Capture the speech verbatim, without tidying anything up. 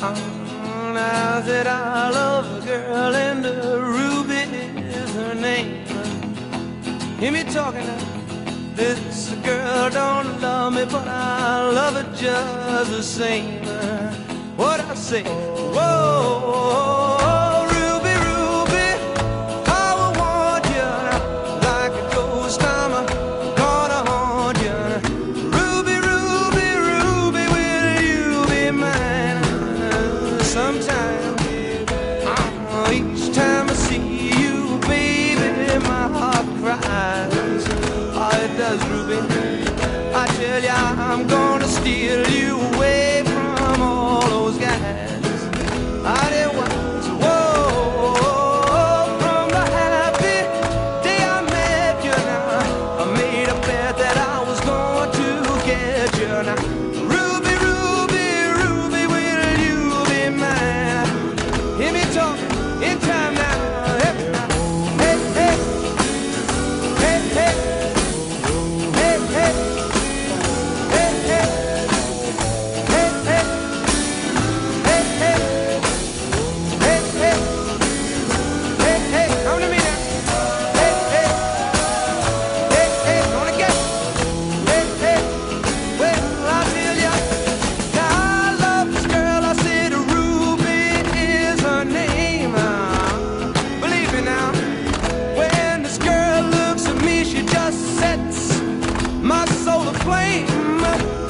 Now that I love a girl and uh, Ruby is her name. Hear me talking now. This girl don't love me, but I love her just the same. What I say? Whoa, Ruby, Ruby, I will want you like a ghost. I'm gonna haunt you. Ruby, Ruby, Ruby, will you be mine? Sometime, oh, each time I see you, baby, my heart cries. Oh, it does, Ruby. I tell ya, I'm gonna steal you away from all those guys. I did once, whoa, from the happy day I met you. Now I made a bet that I was going to get you. Now, Ruby, Ruby, Ruby, will you be mine? Hear me talking in time now. Hey, hey, hey, hey, hey, hey, hey, hey, hey, hey, hey, hey, hey, hey, hey, hey, hey, come to me now. Hey, hey, hey, hey, gonna get you. Hey, hey, well, I tell ya, now I love this girl. I said Ruby is her name. Ah, believe me now, when this girl looks at me, she just sets my soul aflame.